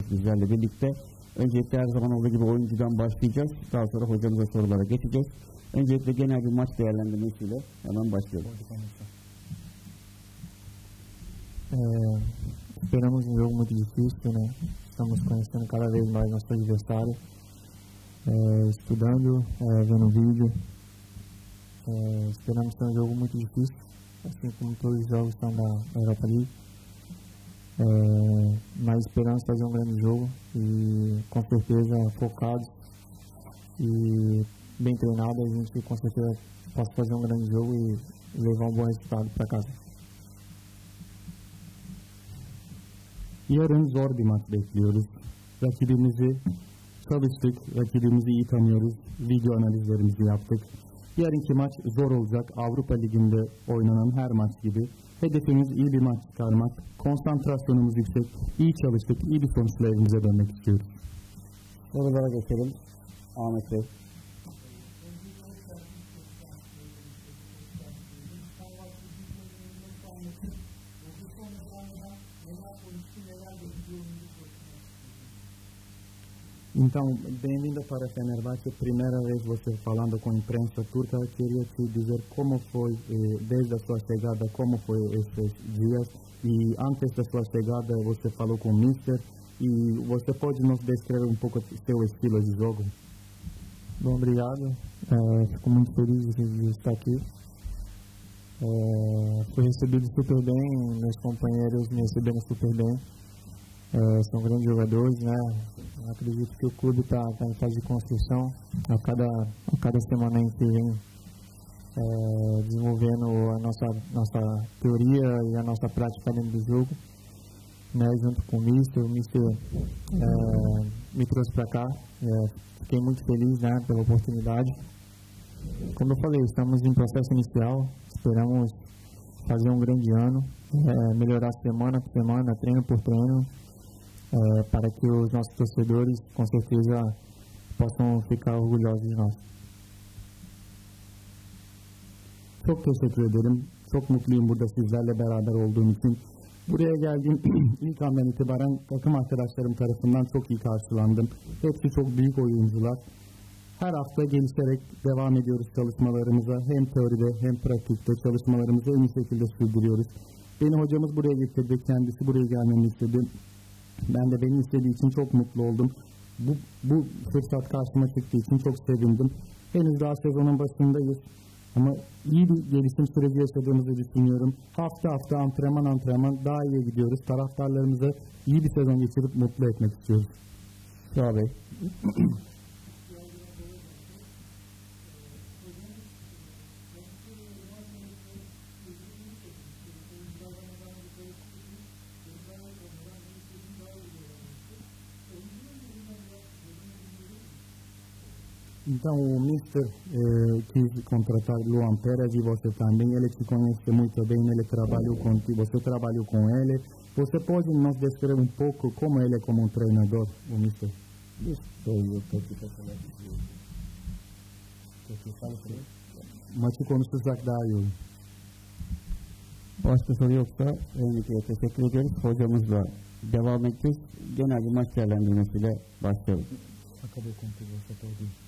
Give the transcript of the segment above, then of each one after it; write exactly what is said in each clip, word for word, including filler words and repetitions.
bizlerle birlikte. Öncelikle her zaman olduğu gibi oyuncudan başlayacağız. Daha sonra hocamıza sorulara geçeceğiz. Öncelikle genel bir maç değerlendirmesiyle hemen başlayalım. É, esperamos um jogo muito difícil, né? Estamos conhecendo cada vez mais nosso adversário, é, estudando, é, vendo vídeo. É, esperamos ter um jogo muito difícil, assim como todos os jogos são da Europa League. É, mas esperamos fazer um grande jogo e com certeza focados e bem treinados, a gente com certeza possa fazer um grande jogo e levar um bom resultado para casa. Yarın zor bir maç bekliyoruz. Rakibimizi çalıştık, rakibimizi iyi tanıyoruz, video analizlerimizi yaptık. Yarınki maç zor olacak, Avrupa Ligi'nde oynanan her maç gibi. Hedefimiz iyi bir maç çıkarmak, konsantrasyonumuz yüksek, iyi çalıştık, iyi bir sonuçla evimize dönmek istiyoruz. Sorulara geçelim. Ahmet Bey. Então, bem-vindo para Fenerbahçe. Primeira vez você falando com a imprensa turca, queria te dizer como foi, eh, desde a sua chegada, como foi esses dias. E antes da sua chegada, você falou com o Mister. E você pode nos descrever um pouco o seu estilo de jogo? Bom, obrigado. É, fico muito feliz de estar aqui. É, fui recebido super bem, meus companheiros me receberam super bem. É, são grandes jogadores, né? Acredito que o clube está tá em fase de construção. A cada, a cada semana a gente vem é, desenvolvendo a nossa, nossa teoria e a nossa prática dentro do jogo, né? Junto com o Mister. O Mister é, me trouxe para cá. É, fiquei muito feliz, né, pela oportunidade. Como eu falei, estamos em processo inicial. Esperamos fazer um grande ano, é, melhorar semana por semana, treino por treino. É, para que os nossos torcedores, com certeza, possam ficar orgulhosos de nós. Çok teşekkür ederim. Çok mutluyum burada sizlerle beraber olduğum için. Buraya geldiğim ilk andan itibaren takım arkadaşlarım tarafından çok iyi karşılandım. Hepsi çok büyük oyuncular. Her hafta gelişerek devam ediyoruz çalışmalarımıza. Hem teoride hem pratikte çalışmalarımızı en iyi şekilde sürdürüyoruz. Beni hocamız buraya getirdi. Kendisi buraya gelmemi istedi. Ben de beni istediği için çok mutlu oldum. Bu, bu fırsat karşıma çıktığı için çok sevindim. Henüz daha sezonun başındayız. Ama iyi bir gelişim süreci yaşadığımızı düşünüyorum. Hafta hafta antrenman antrenman daha iyi gidiyoruz. Taraftarlarımıza iyi bir sezon geçirip mutlu etmek istiyoruz. Sağ Bey. Então, o Mister eh, quis contratar Luan Pérez e você também. Ele te conhece muito bem, ele trabalhou contigo, você trabalhou com ele. Você pode nos descrever um pouco como ele é como um treinador, o Mister? Maçı konuşursak daha iyi olur. Başka soru yoksa öncelikle teşekkür ediyoruz. Hocamızla devam edeceğiz. Genel bir maç değerlendirmesiyle başlayalım. Acabou contigo, você pode ir.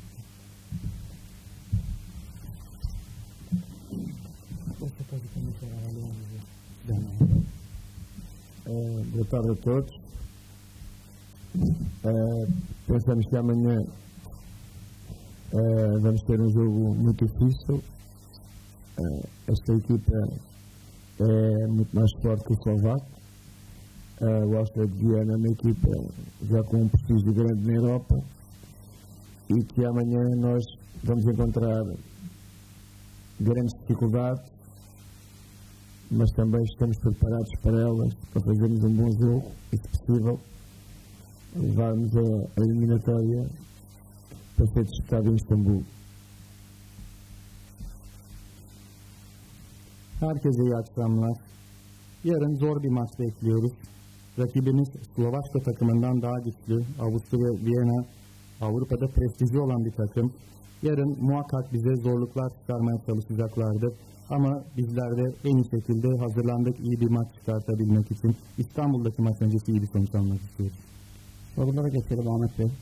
Você pode começar a avaliar. É, boa tarde a todos. É, pensamos que amanhã é, vamos ter um jogo muito difícil. É, esta equipa é muito mais forte que o Slovaco. É, o Áustria de Viena é uma equipa já com um prestígio grande na Europa e que amanhã nós vamos encontrar grandes dificuldades, mas também estamos preparados para elas, para fazermos um bom jogo e, se possível, levarmos a, a eliminatória para ser disputada em Istambul. Herkese iyi akşamlar. Yarın zor bir maç bekliyoruz. Rakibimiz Slovakya takımından daha güçlü. Avusturya, Viyana, Avrupa'da prestijli olan bir takım. Yarın muhakkak bize zorluklar çıkarmaya çalışacaklardır. Ama bizler de en iyi şekilde hazırlandık iyi bir maç çıkartabilmek için. İstanbul'daki maç öncesi iyi bir sonuç almak istiyoruz. Sorulara geçelim Ahmet Bey.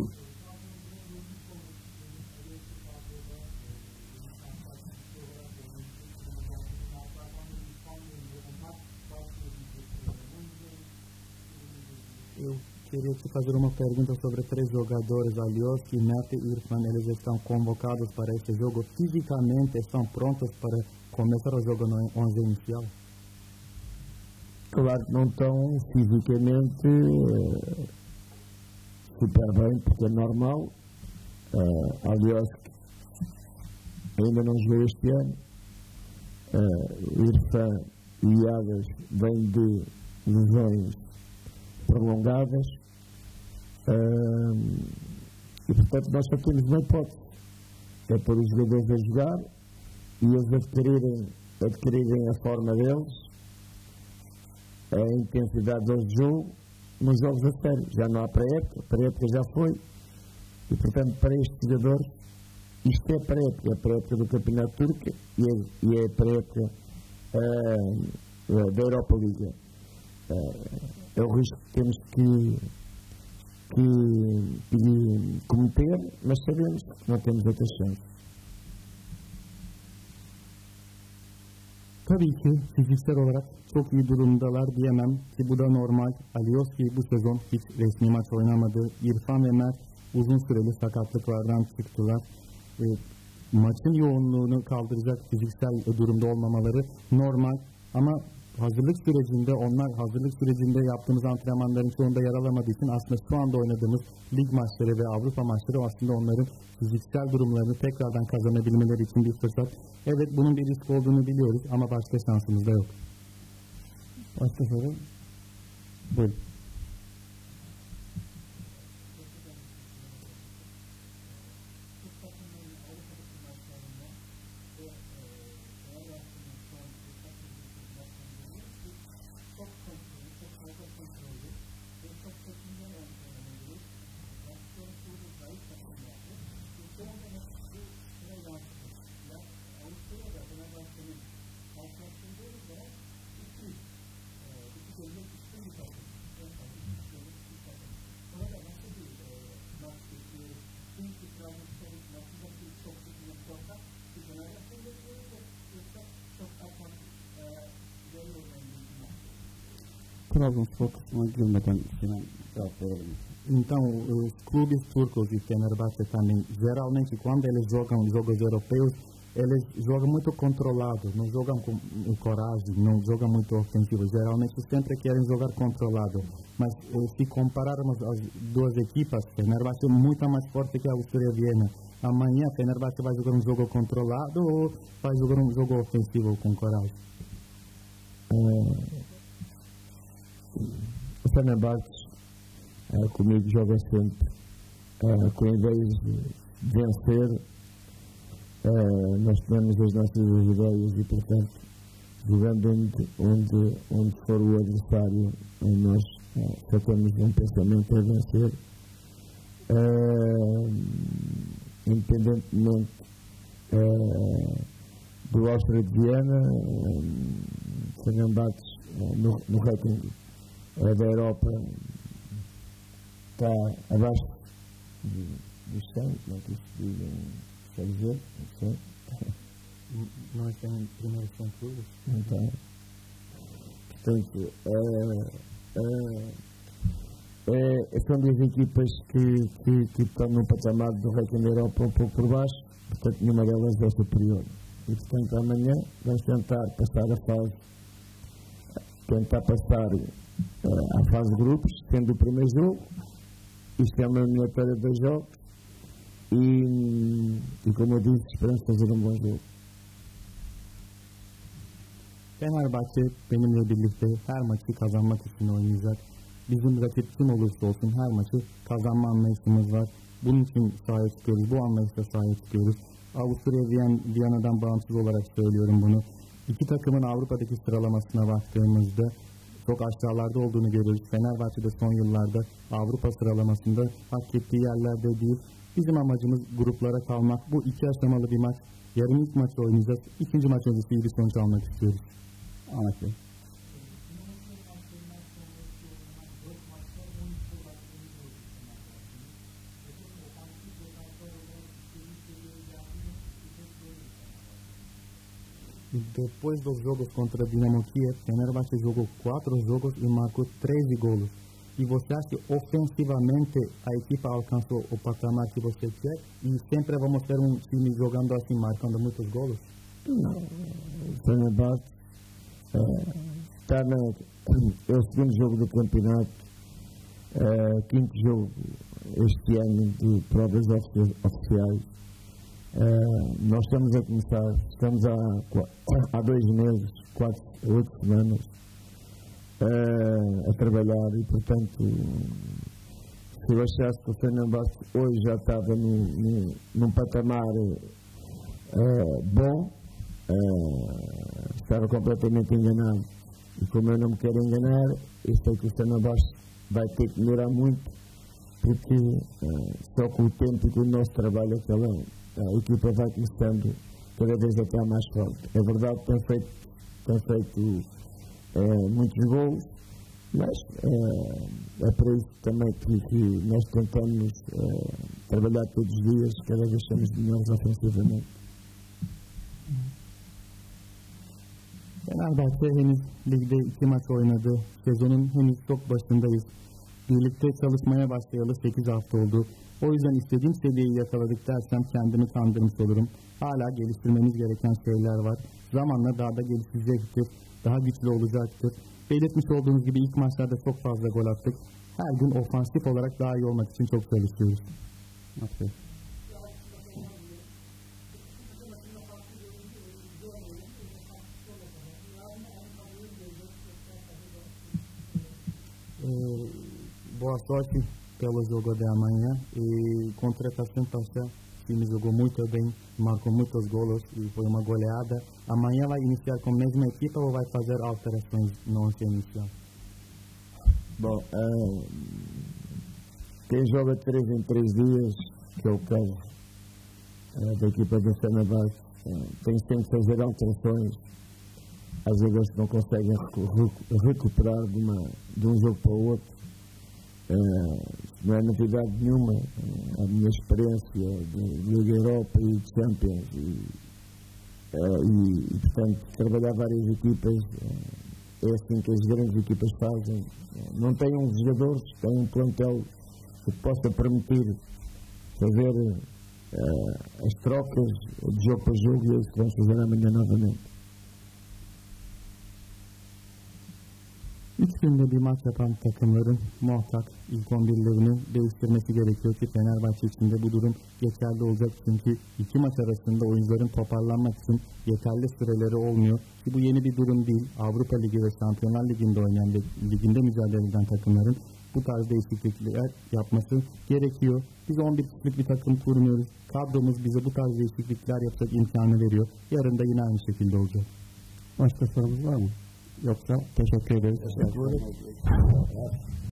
Eu queria te fazer uma pergunta sobre três jogadores, Alioski, Neto e Irfan. Eles estão convocados para esse jogo. Fisicamente estão prontos para começar o jogo no onze inicial? Claro que não estão fisicamente uh, super bem, porque é normal. Uh, Alioski ainda não jogou este ano. Uh, Irfan e Adas vêm de lesões prolongadas, uh, e portanto nós só temos uma hipótese, é pôr os jogadores a jogar e eles adquirirem, adquirirem a forma deles, a intensidade deles de jogo nos jogos a sério. Já não há pré-época, a pré-época já foi, e portanto para estes jogadores isto é pré-época, é a pré-época do Campeonato Turco e é, e é a pré-época uh, da Europa Liga. Uh, é o risco que temos que, que, que cometer, mas sabemos que não temos outra chance. Tabii ki fiziksel olarak çok iyi durumdalar diyemem ki bu da normal. Alioski bu sezon hiç resmi maç oynamadı. İrfan ve Mert uzun süreli sakatlıklardan çıktılar. E, maçın yoğunluğunu kaldıracak fiziksel durumda olmamaları normal ama hazırlık sürecinde, onlar hazırlık sürecinde yaptığımız antrenmanların çoğunda yer alamadığı için aslında şu anda oynadığımız lig maçları ve Avrupa maçları aslında onların fiziksel durumlarını tekrardan kazanabilmeleri için bir fırsat. Evet, bunun bir risk olduğunu biliyoruz ama başka şansımız da yok. Başka soru? Buyurun. Trabzonspor kısmına girmeden Sinan cevap verelim. Então, os clubes turcos e Fenerbahçe também, geralmente, quando eles jogam jogos europeus, eles jogam muito controlado, não jogam com coragem, não jogam muito ofensivo. Geralmente, sempre querem jogar controlado. Mas, se compararmos as duas equipas, Fenerbahçe é muito mais forte que a Áustria Viena. Amanhã, Fenerbahçe vai jogar um jogo controlado ou vai jogar um jogo ofensivo com coragem? É... O Fenerbahçe uh, comigo joga sempre uh, com ideias de vencer. Uh, nós temos as nossas ideias e, portanto, jogando onde, onde, onde for o adversário, nós uh, só temos um pensamento a vencer. Uh, independentemente uh, do Áustria de Viena, uh, Fenerbahçe uh, no, no ranking a da Europa está abaixo dos cem, não é que isso quer dizer, não sei. Não está em primeiro cem clubes? Não está. Portanto, é, é, é, são duas equipas que, que, que estão no patamar do ranking da Europa um pouco por baixo, portanto nenhuma delas é superior. E portanto amanhã vamos tentar passar a fase, tentar passar à fase de grupos, sendo o primeiro jogo. Isto é uma eliminatória de dois jogos e, e como eu disse, esperamos fazer um bom jogo. Fenerbahçe benimle birlikte her maçı kazanmak için oynayacak. Bizim rakip kim olursa olsun her maçı kazanma anlayışımız var. Bunun için sahaya çıkıyoruz, bu anlayışla sahaya çıkıyoruz. Avusturya Viyana'dan bağımsız olarak söylüyorum bunu. İki takımın Avrupa'daki sıralamasına baktığımızda çok aşağılarda olduğunu görüyoruz. Fenerbahçe de son yıllarda Avrupa sıralamasında hak ettiği yerlerde değil. Bizim amacımız gruplara kalmak. Bu iki aşamalı bir maç. Yarın ilk maçı oynayacağız. İkinci maç öncesi iyi bir sonuç almak istiyoruz. Depois dos jogos contra Dinamo Kiev, Fenerbahçe jogou quatro jogos e marcou treze golos. E você acha que ofensivamente a equipa alcançou o patamar que você quer? E sempre vamos ter um time jogando assim, marcando muitos golos? Não. Fenerbahçe está na... É o segundo jogo do campeonato, é, quinto jogo este ano de provas oficiais. É, nós estamos a começar, estamos há, há dois meses, quatro, oito semanas, é, a trabalhar e, portanto, se eu achasse que o Fenerbahçe hoje já estava no, no, num patamar é, bom, é, estava completamente enganado. E como eu não me quero enganar, eu sei que o Fenerbahçe vai ter que melhorar muito, porque uh, só com o tempo e com o nosso trabalho aquela, a equipa vai começando cada vez a estar mais forte. É verdade que tem feito, tem feito uh, muitos gols, mas uh, é por isso também que, que nós tentamos uh, trabalhar todos os dias, cada vez somos melhores ofensivamente. Fenerbahçe henüz ligde iki maç oynadı. Sezonun henüz çok başındayız. Birlikte çalışmaya başlayalı sekiz hafta oldu. O yüzden istediğim seviyeyi yakaladık dersem kendimi kandırmış olurum. Hala geliştirmemiz gereken şeyler var. Zamanla daha da gelişecektir. Daha güçlü olacaktır. Belirtmiş olduğunuz gibi ilk maçlarda çok fazla gol attık. Her gün ofansif olarak daha iyi olmak için çok çalışıyoruz. Okay. Boa sorte pelo jogo de amanhã e contra a Taça, o time jogou muito bem, marcou muitos gols e foi uma goleada. Amanhã vai iniciar com a mesma equipa ou vai fazer alterações no once inicial? Bom, uh, quem joga três em três dias, que é o caso uh, da equipa do Fenerbahçe, uh, tem sempre que fazer alterações. Às vezes não conseguem recu recuperar de, uma, de um jogo para o outro. Uh, não é novidade nenhuma. Uh, a minha experiência de Liga Europa e de Champions e, uh, e, e, portanto, trabalhar várias equipas uh, é assim que as grandes equipas fazem. Uh, não têm uns jogadores, têm um plantel que possa permitir fazer uh, as trocas de jogo para jogo e é isso que vamos fazer amanhã novamente. Üç günde bir maç yapan takımların muhakkak ilk on birlerini değiştirmesi gerekiyor ki Fenerbahçe için de bu durum geçerli olacak. Çünkü iki maç arasında oyuncuların toparlanmak için yeterli süreleri olmuyor. Ki bu yeni bir durum değil. Avrupa Ligi ve Şampiyonlar Ligi'nde oynayan ve liginde mücadele eden takımların bu tarz değişiklikler yapması gerekiyor. Biz on bir kişilik bir takım kurmuyoruz. Kadromuz bize bu tarz değişiklikler yapacak imkanı veriyor. Yarın da yine aynı şekilde olacak. Başka sorumuz var mı? Yoksa teşekkür ederiz. Teşekkür ederim.